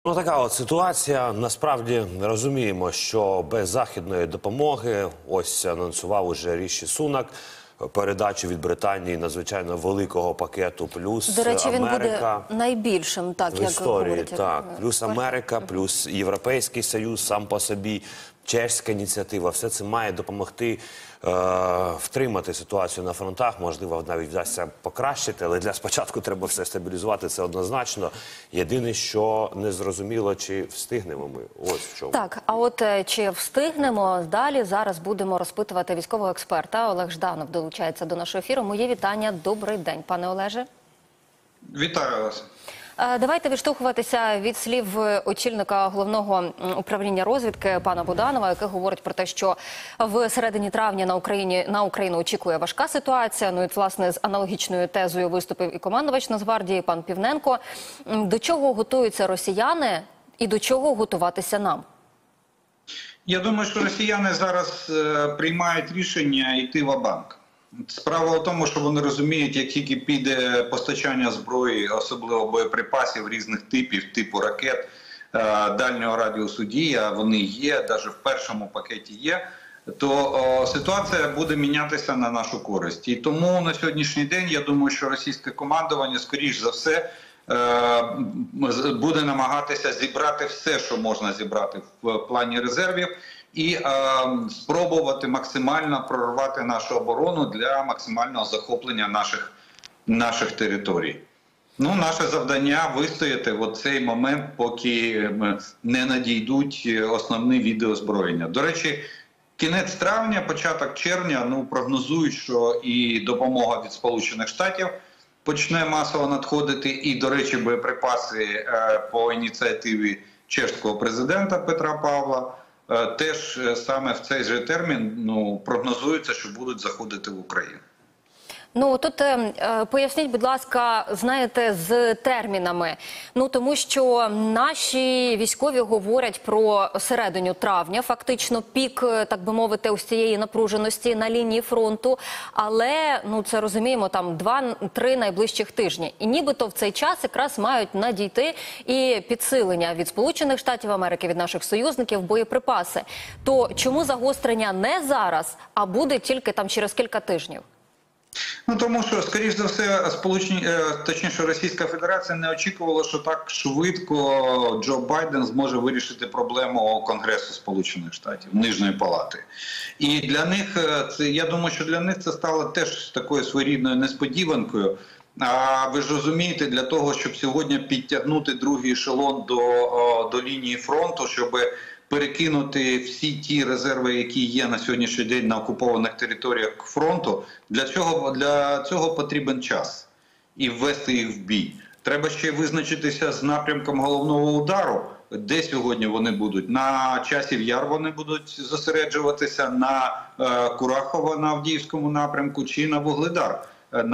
Ну, така от ситуація. Насправді розуміємо, що без західної допомоги, ось анонсував уже Ріші Сунак, передачу від Британії надзвичайно великого пакету, плюс До речі, він Америка буде найбільшим, так, в як історії. говорять. Так, плюс Америка, плюс Європейський Союз сам по собі, чеська ініціатива. Все це має допомогти втримати ситуацію на фронтах, можливо, навіть вдасться покращити, але для спочатку треба все стабілізувати, це однозначно. Єдине, що не зрозуміло, чи встигнемо ми. Ось в чому. Так, а от чи встигнемо далі? Зараз будемо розпитувати військового експерта. Олег Жданов долучається до нашого ефіру. Моє вітання. Добрий день, пане Олеже. Вітаю вас. Давайте відштовхуватися від слів очільника головного управління розвідки пана Буданова, який говорить про те, що в середині травня на Україну очікує важка ситуація. Ну і, власне, з аналогічною тезою виступив і командувач Нацгвардії пан Півненко. До чого готуються росіяни і до чого готуватися нам? Я думаю, що росіяни зараз приймають рішення йти ва-банк. Справа в тому, що вони розуміють, як тільки піде постачання зброї, особливо боєприпасів різних типів, типу ракет дальнього радіусу дії, а вони є, навіть в першому пакеті є, то ситуація буде мінятися на нашу користь. І тому на сьогоднішній день, я думаю, що російське командування, скоріш за все, буде намагатися зібрати все, що можна зібрати в плані резервів, і спробувати максимально прорвати нашу оборону для максимального захоплення наших територій. Ну, наше завдання вистояти в цей момент, поки не надійдуть основні види озброєння. До речі, кінець травня, початок червня, прогнозують, що і допомога від Сполучених Штатів почне масово надходити, і, до речі, боєприпаси по ініціативі чеського президента Петра Павла теж саме в цей же термін прогнозується, що будуть заходити в Україну. Ну, тут поясніть, будь ласка, знаєте, з термінами. Ну, тому що наші військові говорять про середину травня, фактично пік, так би мовити, ось цієї напруженості на лінії фронту. Але, це розуміємо, там 2-3 найближчих тижні. І нібито в цей час якраз мають надійти і підсилення від Сполучених Штатів Америки, від наших союзників, боєприпаси. То чому загострення не зараз, а буде тільки там через кілька тижнів? Тому що, скоріш за все, точніше, Російська Федерація не очікувала, що так швидко Джо Байден зможе вирішити проблему Конгресу Сполучених Штатів, Нижньої Палати. І для них, я думаю, що для них це стало теж такою своєрідною несподіванкою. А ви ж розумієте, для того, щоб сьогодні підтягнути другий ешелон до лінії фронту, щоб перекинути всі ті резерви, які є на сьогоднішній день на окупованих територіях фронту, для цього потрібен час і ввести їх в бій. Треба ще визначитися з напрямком головного удару, де сьогодні вони будуть. На Часів Яр вони будуть зосереджуватися, на Курахово на Авдіївському напрямку чи на Вугледар,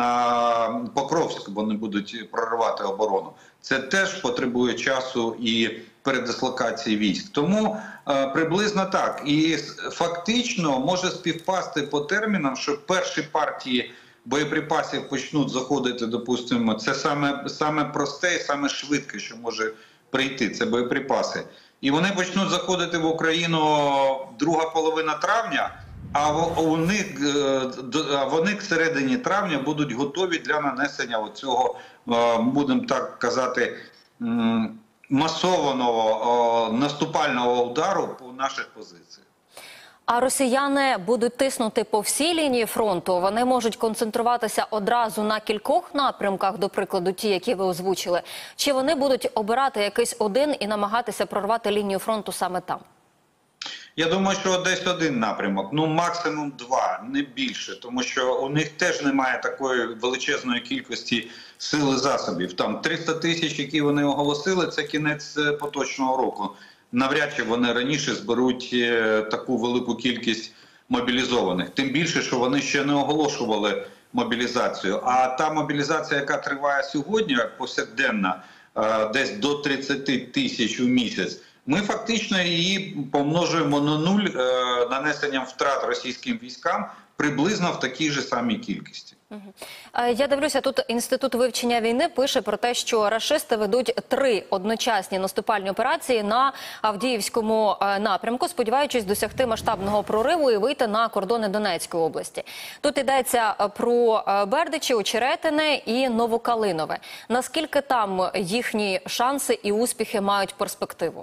на Покровськ вони будуть проривати оборону. Це теж потребує часу і передислокації військ. Тому приблизно так. І фактично може співпасти по термінам, що перші партії боєприпасів почнуть заходити, допустимо, це саме просте і саме швидке, що може прийти, це боєприпаси. І вони почнуть заходити в Україну друга половина травня, а вони к середині травня будуть готові для нанесення оцього, будемо так казати, масованого наступального удару по наших позиціях. А росіяни будуть тиснути по всій лінії фронту? Вони можуть концентруватися одразу на кількох напрямках, до прикладу, ті, які ви озвучили? Чи вони будуть обирати якийсь один і намагатися прорвати лінію фронту саме там? Я думаю, що десь один напрямок, максимум два, не більше, тому що у них теж немає такої величезної кількості сил і засобів. Там 300 тисяч, які вони оголосили, це кінець поточного року. Навряд чи вони раніше зберуть таку велику кількість мобілізованих. Тим більше, що вони ще не оголошували мобілізацію. А та мобілізація, яка триває сьогодні, повсякденна, десь до 30 тисяч у місяць, ми фактично її помножуємо на нуль нанесенням втрат російським військам приблизно в такій же самій кількості. Я дивлюся, тут Інститут вивчення війни пише про те, що рашисти ведуть 3 одночасні наступальні операції на Авдіївському напрямку, сподіваючись досягти масштабного прориву і вийти на кордони Донецької області. Тут йдеться про Бердичі, Очеретине і Новокалинове. Наскільки там їхні шанси і успіхи мають перспективу?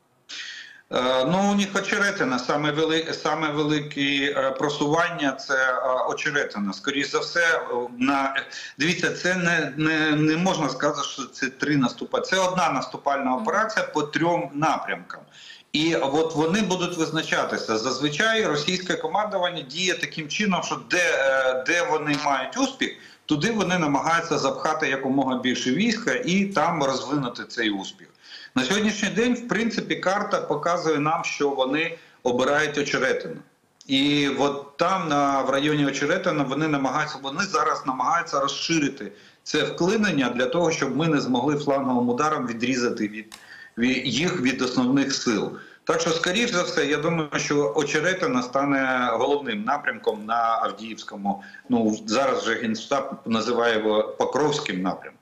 Ну, у них Очеретина, саме велике просування – це Очеретина. Скоріше за все, дивіться, це не можна сказати, що це 3 наступи. Це одна наступальна операція по 3 напрямкам. І от вони будуть визначатися. Зазвичай російське командування діє таким чином, що де вони мають успіх, туди вони намагаються запхати якомога більше війська і там розвинути цей успіх. На сьогоднішній день, в принципі, карта показує нам, що вони обирають Очеретину. І от там, в районі Очеретина, вони зараз намагаються розширити це вклинення для того, щоб ми не змогли фланговим ударом відрізати їх від основних сил. Так що, скоріш за все, я думаю, що Очеретина стане головним напрямком на Авдіївському, зараз вже Генштаб називає його Покровським напрямком.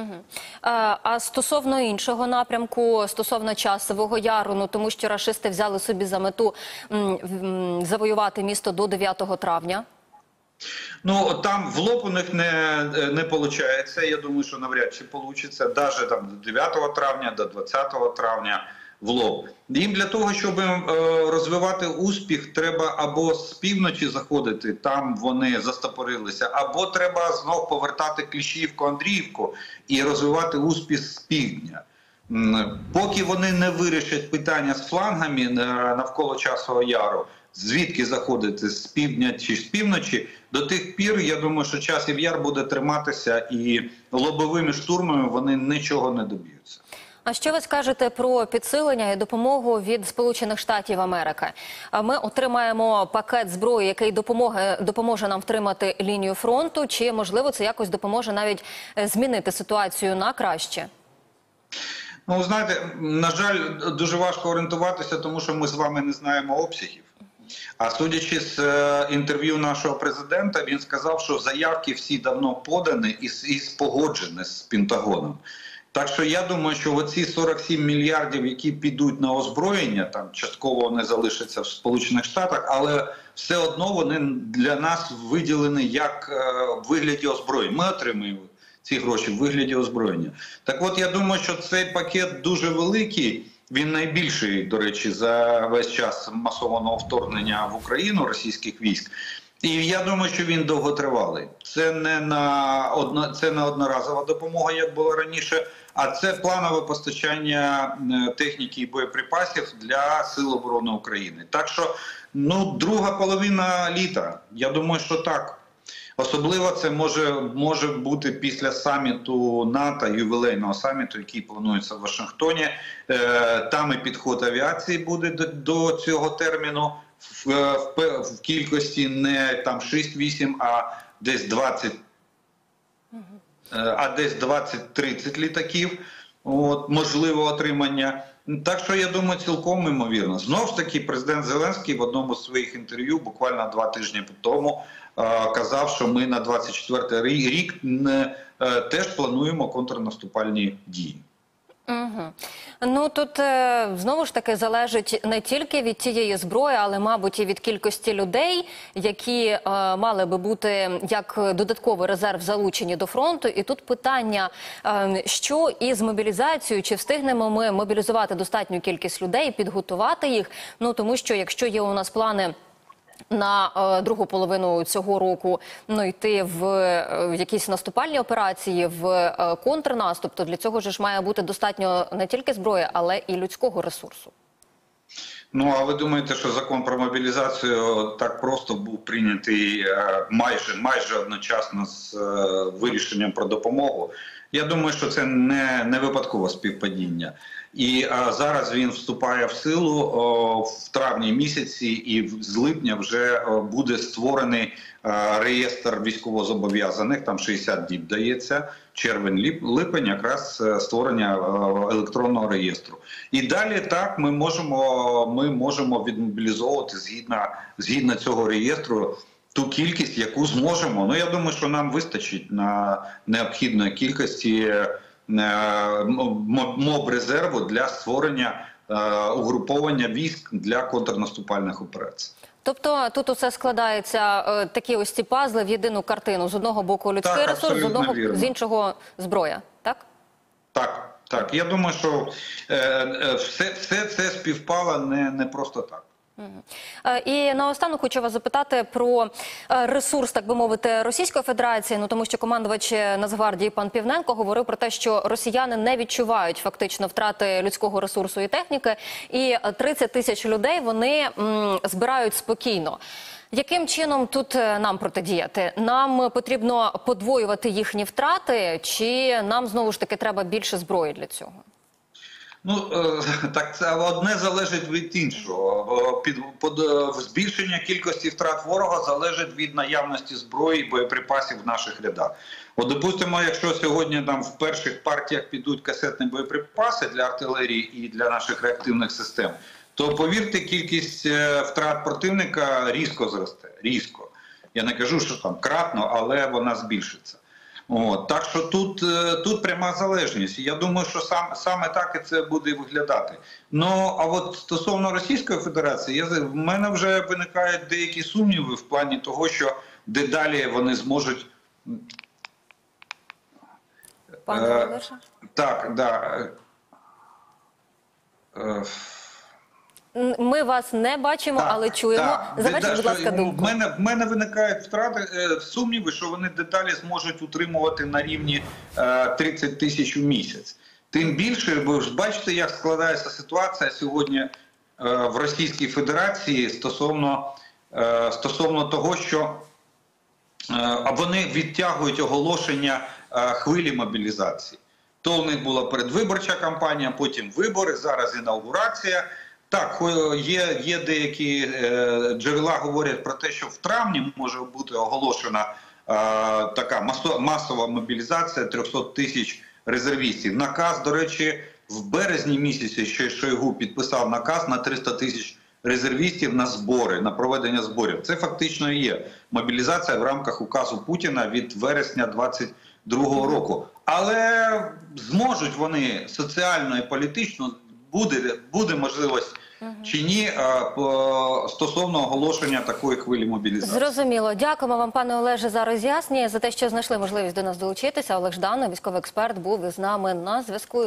А стосовно іншого напрямку, стосовно Часового Яру, тому що рашисти взяли собі за мету завоювати місто до 9 травня? Ну, там в лоб у них не виходить. Я думаю, що навряд чи вийде. Навіть там до 9 травня, до 20 травня в лоб. Їм для того, щоб розвивати успіх, треба або з півночі заходити, там вони застопорилися, або треба знов повертати Кліщіївку, Андріївку і розвивати успіх з півдня. Поки вони не вирішать питання з флангами навколо Часового Яру, звідки заходити, з півдня чи з півночі, до тих пір, я думаю, що Часів Яр буде триматися і лобовими штурмами вони нічого не доб'ються. А що ви скажете про підсилення і допомогу від Сполучених Штатів Америки? Ми отримаємо пакет зброї, який допоможе нам втримати лінію фронту, чи, можливо, це якось допоможе навіть змінити ситуацію на краще? Ну, знаєте, на жаль, дуже важко орієнтуватися, тому що ми з вами не знаємо обсягів. А судячи з інтерв'ю нашого президента, він сказав, що заявки всі давно подані і погоджені з Пентагоном. Так що я думаю, що оці 47 мільярдів, які підуть на озброєння, там частково вони залишаться в Сполучених Штатах, але все одно вони для нас виділені як в вигляді озброєння. Ми отримуємо ці гроші в вигляді озброєння. Так от, я думаю, що цей пакет дуже великий, він найбільший, до речі, за весь час масованого вторгнення в Україну російських військ. І я думаю, що він довготривалий. Це не одноразова допомога, як було раніше, а це планове постачання техніки і боєприпасів для Сил оборони України. Так що, друга половина літа, я думаю, що так. Особливо це може бути після саміту НАТО, ювілейного саміту, який планується в Вашингтоні. Там і підход авіації буде до цього терміну в кількості не там 6-8, а десь 20-30 літаків, можливо отримання. Так що, я думаю, цілком ймовірно. Знову ж таки, президент Зеленський в одному з своїх інтерв'ю буквально 2 тижні тому казав, що ми на 24-й рік теж плануємо контрнаступальні дії. Ну, тут знову ж таки залежить не тільки від тієї зброї, але, мабуть, і від кількості людей, які мали би бути як додатковий резерв залучені до фронту. І тут питання, що із мобілізацією, чи встигнемо ми мобілізувати достатню кількість людей, підготувати їх, тому що якщо є у нас плани на другу половину цього року йти в якісь наступальні операції, в контрнаступ, то для цього ж має бути достатньо не тільки зброї, але і людського ресурсу. А ви думаєте, що закон про мобілізацію так просто був прийнятий майже одночасно з вирішенням про допомогу? Я думаю, що це не випадкове співпадіння. І зараз він вступає в силу в травні місяці, і з липня вже буде створений реєстр військовозобов'язаних, там 60 діб дається, червень-липень, якраз створення електронного реєстру. І далі так ми можемо відмобілізовувати згідно цього реєстру ту кількість, яку зможемо. Ну, я думаю, що нам вистачить на необхідної кількості моб-резерву для створення угруповання військ для контрнаступальних операцій. Тобто тут усе складається, такі ось ці пазли в єдину картину. З одного боку людський Так, ресурс, з одного, вірно. з іншого зброя, так? Так, так. Я думаю, що все це співпало не просто так. І наостанок хочу вас запитати про ресурс, так би мовити, Російської Федерації, ну тому що командувач Нацгвардії пан Півненко говорив про те, що росіяни не відчувають фактично втрати людського ресурсу і техніки, і 30 тисяч людей вони збирають спокійно. Яким чином тут нам протидіяти? Нам потрібно подвоювати їхні втрати, чи нам знову ж таки треба більше зброї для цього? Ну, так це одне залежить від іншого. Збільшення кількості втрат ворога залежить від наявності зброї і боєприпасів в наших рядах. От, допустимо, якщо сьогодні там в перших партіях підуть касетні боєприпаси для артилерії і для наших реактивних систем, то, повірте, кількість втрат противника різко зросте. Різко. Я не кажу, що там кратно, але вона збільшиться. От, так що тут пряма залежність. Я думаю, що саме так і це буде виглядати. Ну, а от стосовно Російської Федерації, в мене вже виникають деякі сумніви в плані того, що дедалі вони зможуть... Пане Олеже? Так, да. Ми вас не бачимо, Так, але чуємо. так. Завершіть, будь ласка, думку. В мене виникають сумніви, що вони дедалі зможуть утримувати на рівні 30 тисяч у місяць. Тим більше, ви ж бачите, як складається ситуація сьогодні в Російській Федерації стосовно того, що вони відтягують оголошення хвилі мобілізації. То у них була передвиборча кампанія, потім вибори, зараз інаугурація. Так, є деякі джерела говорять про те, що в травні може бути оголошена така масова мобілізація 300 тисяч резервістів. Наказ, до речі, в березні місяці ще Шойгу підписав наказ на 300 тисяч резервістів на збори, на проведення зборів. Це фактично і є мобілізація в рамках указу Путіна від вересня 2022 року. Але зможуть вони соціально і політично, буде можливість чи ні стосовно оголошення такої хвилі мобілізації. Зрозуміло. Дякуємо вам, пане Олеже, за роз'яснення, за те, що знайшли можливість до нас долучитися. Олег Жданов, військовий експерт, був із нами на зв'язку.